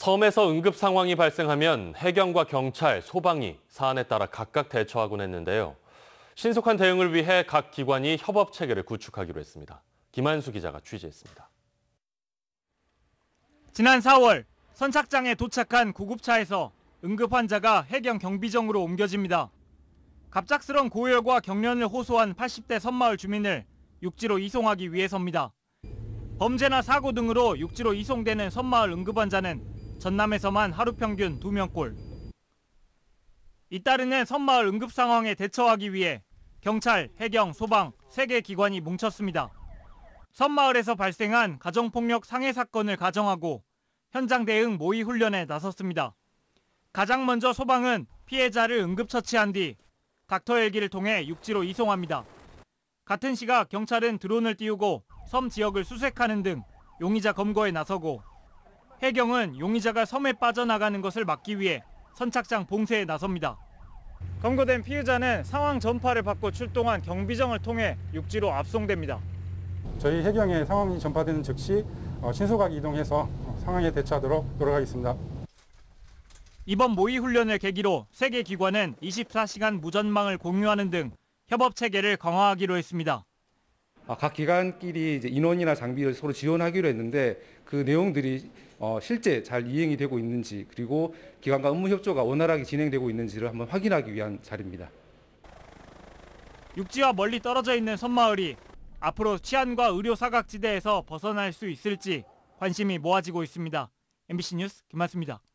섬에서 응급 상황이 발생하면 해경과 경찰, 소방이 사안에 따라 각각 대처하곤 했는데요. 신속한 대응을 위해 각 기관이 협업 체계를 구축하기로 했습니다. 김한수 기자가 취재했습니다. 지난 4월 선착장에 도착한 구급차에서 응급 환자가 해경 경비정으로 옮겨집니다. 갑작스런 고열과 경련을 호소한 80대 섬마을 주민을 육지로 이송하기 위해서입니다. 범죄나 사고 등으로 육지로 이송되는 섬마을 응급 환자는 전남에서만 하루 평균 2명꼴. 잇따르는 섬마을 응급 상황에 대처하기 위해 경찰, 해경, 소방 3개 기관이 뭉쳤습니다. 섬마을에서 발생한 가정폭력 상해 사건을 가정하고 현장 대응 모의 훈련에 나섰습니다. 가장 먼저 소방은 피해자를 응급처치한 뒤 닥터 헬기를 통해 육지로 이송합니다. 같은 시각 경찰은 드론을 띄우고 섬 지역을 수색하는 등 용의자 검거에 나서고 해경은 용의자가 섬에 빠져나가는 것을 막기 위해 선착장 봉쇄에 나섭니다. 검거된 피해자는 상황 전파를 받고 출동한 경비정을 통해 육지로 압송됩니다. 저희 해경에 상황이 전파되는 즉시 신속하게 이동해서 상황에 대처하도록 노력하겠습니다. 이번 모의 훈련을 계기로 3개 기관은 24시간 무전망을 공유하는 등 협업 체계를 강화하기로 했습니다. 각 기관끼리 이제 인원이나 장비를 서로 지원하기로 했는데 그 내용들이 실제 잘 이행이 되고 있는지 그리고 기관과 업무 협조가 원활하게 진행되고 있는지를 한번 확인하기 위한 자리입니다. 육지와 멀리 떨어져 있는 섬마을이 앞으로 치안과 의료 사각지대에서 벗어날 수 있을지 관심이 모아지고 있습니다. MBC 뉴스 김한수입니다.